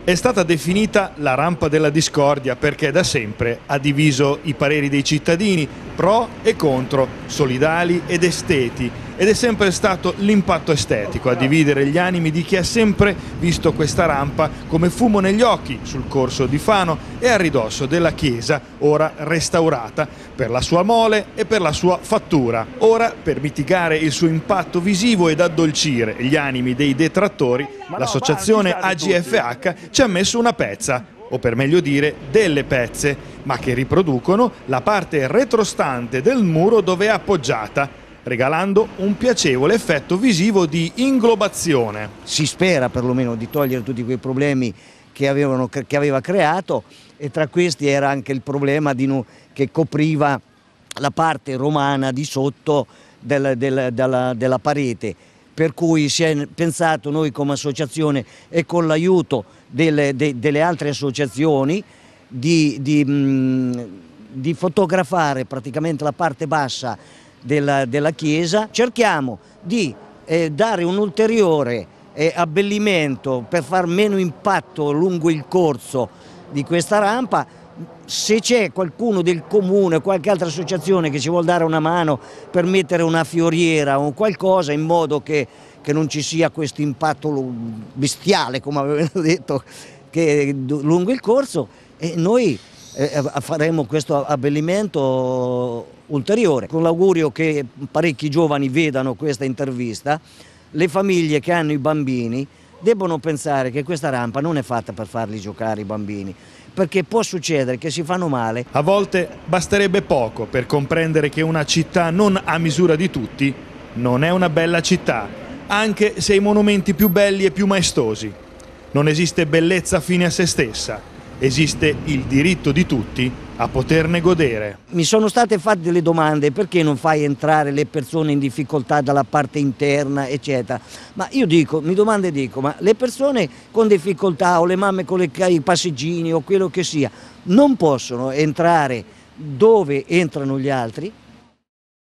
È stata definita la rampa della discordia perché da sempre ha diviso i pareri dei cittadini, pro e contro, solidali ed esteti, ed è sempre stato l'impatto estetico a dividere gli animi di chi ha sempre visto questa rampa come fumo negli occhi sul corso di Fano e a ridosso della chiesa, ora restaurata per la sua mole e per la sua fattura. Ora, per mitigare il suo impatto visivo ed addolcire gli animi dei detrattori, l'associazione AGFH ci ha messo una pezza, o per meglio dire delle pezze, ma che riproducono la parte retrostante del muro dove è appoggiata, regalando un piacevole effetto visivo di inglobazione. Si spera perlomeno di togliere tutti quei problemi che aveva creato, e tra questi era anche il problema che copriva la parte romana di sotto della parete. Per cui si è pensato noi come associazione e con l'aiuto delle altre associazioni di fotografare praticamente la parte bassa della chiesa. Cerchiamo di dare un ulteriore abbellimento per far meno impatto lungo il corso di questa rampa. Se c'è qualcuno del comune, qualche altra associazione che ci vuol dare una mano per mettere una fioriera o qualcosa in modo che non ci sia questo impatto bestiale, come avevano detto, lungo il corso, noi faremo questo abbellimento ulteriore, con l'augurio che parecchi giovani vedano questa intervista. Le famiglie che hanno i bambini debbono pensare che questa rampa non è fatta per farli giocare i bambini, perché può succedere che si fanno male. A volte basterebbe poco per comprendere che una città non a misura di tutti non è una bella città, anche se i monumenti più belli e più maestosi. Non esiste bellezza fine a se stessa, esiste il diritto di tutti a poterne godere. Mi sono state fatte delle domande: perché non fai entrare le persone in difficoltà dalla parte interna, eccetera. Ma io dico, ma le persone con difficoltà o le mamme con i passeggini o quello che sia, non possono entrare dove entrano gli altri?